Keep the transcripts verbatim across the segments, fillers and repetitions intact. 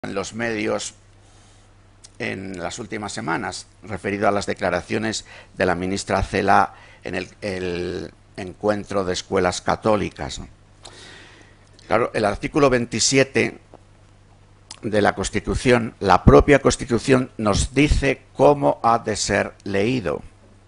en los medios en las últimas semanas, referido a las declaraciones de la ministra Celaá en el, el encuentro de escuelas católicas. Claro, el artículo veintisiete de la Constitución, la propia Constitución nos dice cómo ha de ser leído.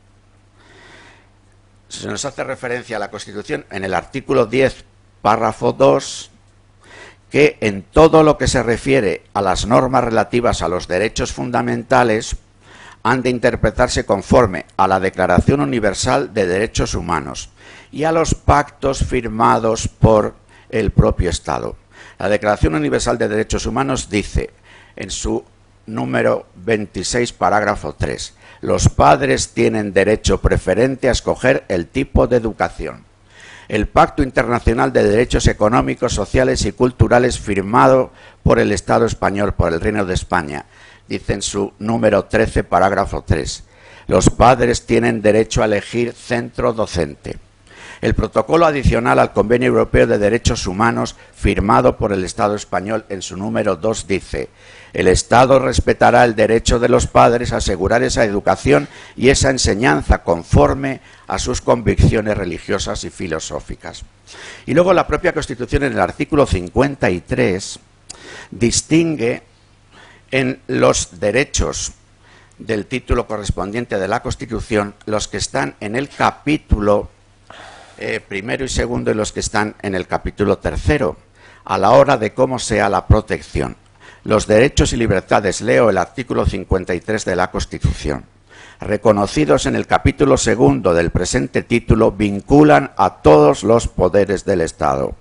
Se nos hace referencia a la Constitución en el artículo diez, párrafo dos, que en todo lo que se refiere a las normas relativas a los derechos fundamentales han de interpretarse conforme a la Declaración Universal de Derechos Humanos y a los pactos firmados por el propio Estado. La Declaración Universal de Derechos Humanos dice, en su número veintiséis, parágrafo tres, los padres tienen derecho preferente a escoger el tipo de educación. El Pacto Internacional de Derechos Económicos, Sociales y Culturales firmado por el Estado español, por el Reino de España, dice en su número trece, parágrafo tres, los padres tienen derecho a elegir centro docente. El protocolo adicional al Convenio Europeo de Derechos Humanos, firmado por el Estado español en su número dos, dice: el Estado respetará el derecho de los padres a asegurar esa educación y esa enseñanza conforme a sus convicciones religiosas y filosóficas. Y luego la propia Constitución, en el artículo cincuenta y tres, distingue en los derechos del título correspondiente de la Constitución los que están en el capítulo Eh, primero y segundo y los que están en el capítulo tercero, a la hora de cómo sea la protección. Los derechos y libertades, leo el artículo cincuenta y tres de la Constitución, reconocidos en el capítulo segundo del presente título, vinculan a todos los poderes del Estado.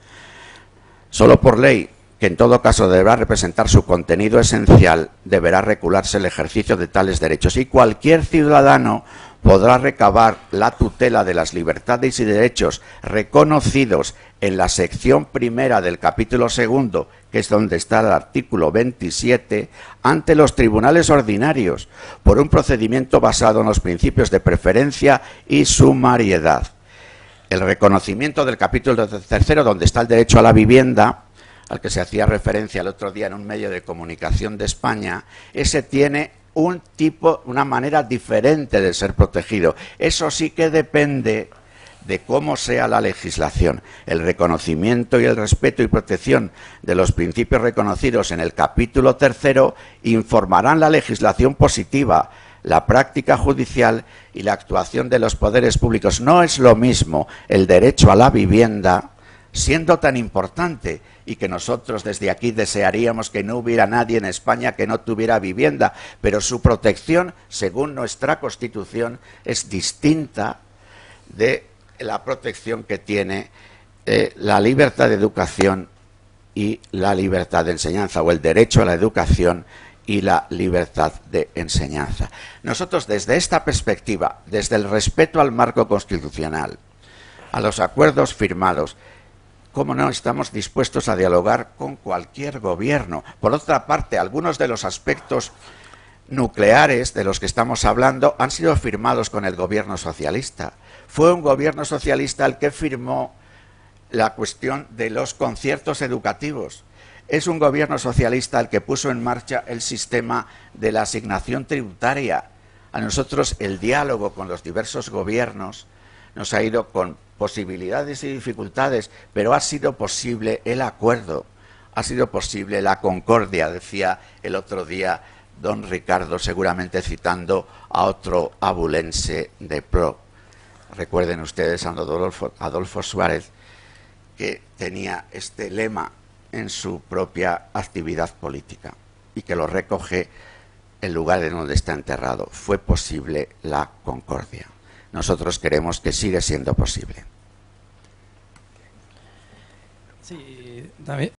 Solo por ley, que en todo caso deberá representar su contenido esencial, deberá regularse el ejercicio de tales derechos y cualquier ciudadano podrá recabar la tutela de las libertades y derechos reconocidos en la sección primera del capítulo segundo, que es donde está el artículo veintisiete, ante los tribunales ordinarios, por un procedimiento basado en los principios de preferencia y sumariedad. El reconocimiento del capítulo tercero, donde está el derecho a la vivienda, al que se hacía referencia el otro día en un medio de comunicación de España, ese tiene un tipo, una manera diferente de ser protegido. Eso sí que depende de cómo sea la legislación. El reconocimiento y el respeto y protección de los principios reconocidos en el capítulo tercero informarán la legislación positiva, la práctica judicial y la actuación de los poderes públicos. No es lo mismo el derecho a la vivienda, siendo tan importante y que nosotros desde aquí desearíamos que no hubiera nadie en España que no tuviera vivienda, pero su protección, según nuestra Constitución, es distinta de la protección que tiene eh, la libertad de educación y la libertad de enseñanza, o el derecho a la educación y la libertad de enseñanza. Nosotros, desde esta perspectiva, desde el respeto al marco constitucional, a los acuerdos firmados, cómo no, estamos dispuestos a dialogar con cualquier gobierno. Por otra parte, algunos de los aspectos nucleares de los que estamos hablando han sido firmados con el gobierno socialista. Fue un gobierno socialista el que firmó la cuestión de los conciertos educativos. Es un gobierno socialista el que puso en marcha el sistema de la asignación tributaria. A nosotros el diálogo con los diversos gobiernos nos ha ido con posibilidades y dificultades, pero ha sido posible el acuerdo, ha sido posible la concordia, decía el otro día don Ricardo, seguramente citando a otro abulense de pro. Recuerden ustedes a Adolfo, Adolfo Suárez, que tenía este lema en su propia actividad política y que lo recoge el lugar en donde está enterrado. Fue posible la concordia. Nosotros queremos que siga siendo posible. Sí, David.